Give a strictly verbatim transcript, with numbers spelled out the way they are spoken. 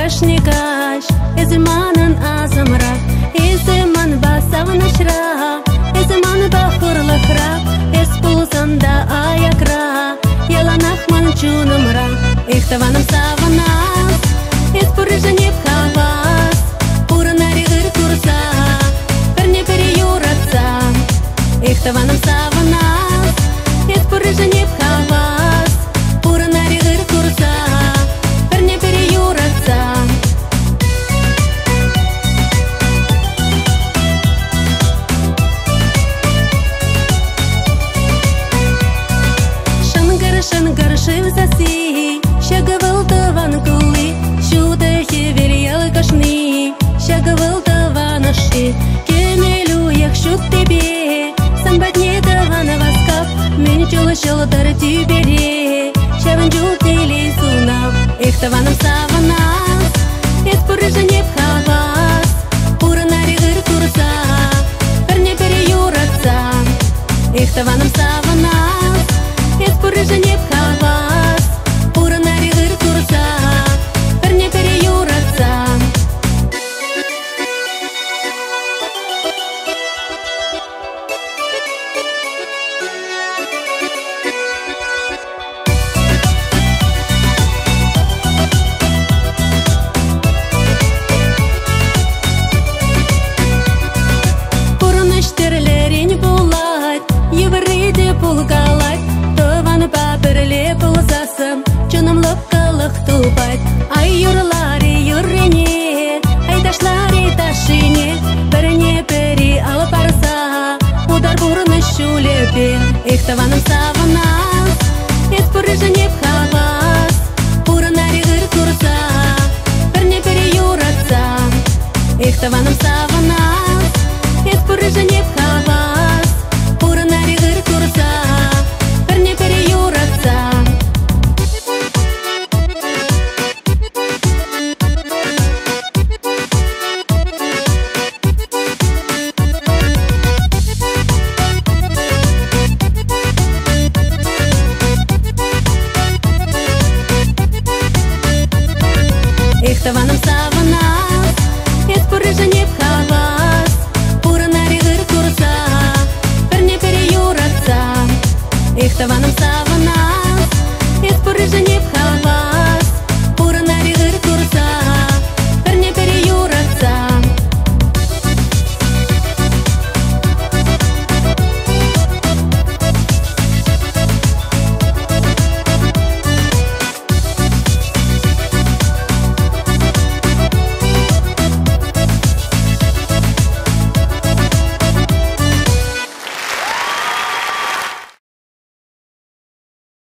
кашникаш, эземанын азамрак, эземан басавнашра, эземан бахурлахра, эспулзанда аякра, яланахман чунамра, эхтаваным саванас, эспурыжане пхавас, пуранаригыр курса, перне переюратса, эхтаваным саванас, эспурыжане пхавас, пуранаригыр курса, перне переюратса. Шангар шивзаси, шагавылтыван кули, шудахи верьял кашни, шагавылтыван аши, кемелю ях шут тебе, самбатне таван васкап, мен чулышыл дар тюбере, шаван жутили сунав, эхтаваным саванас, эспурыжане пхавас, пуранаригыр курса, перне переюратса, эхтаваным саванас, эспурыжане пхавас, пуранаригыр курса, перне переюратса. Пураныштерлерин булат, евриде пулгалат, паперле пулсасым, чунымлык кылык тупать. Ай юрлари юррене, ай ташлари ташине, перне пери алып барса, удар бурны шулепе, эхтаваным саванас, эспурыжане пхавас, пуранаригыр курса, перне переюратса, эхтаваным саванас.